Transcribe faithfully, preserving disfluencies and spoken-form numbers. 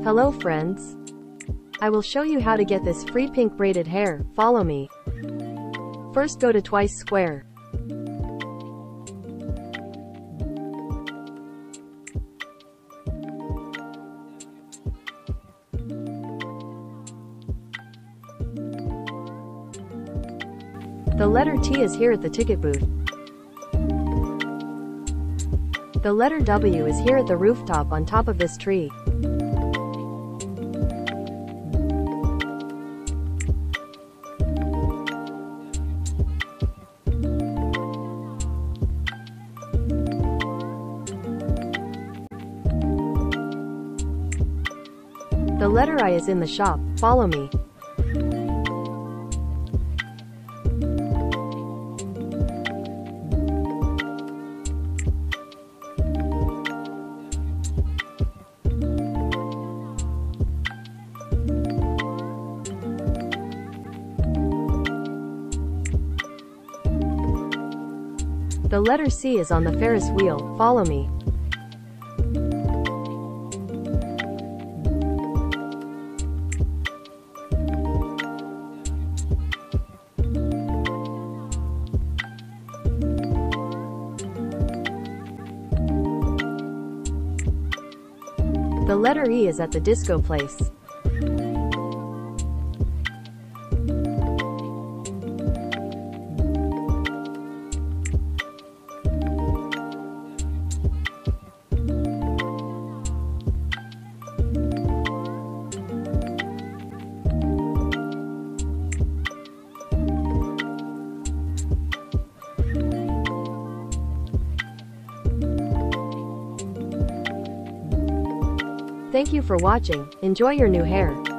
Hello friends. I will show you how to get this free pink braided hair. Follow me. First go to Twice Square. The letter T is here at the ticket booth. The letter W is here at the rooftop on top of this tree. The letter I is in the shop. Follow me. The letter C is on the Ferris wheel. Follow me. The letter E is at the disco place. Thank you for watching. Enjoy your new hair.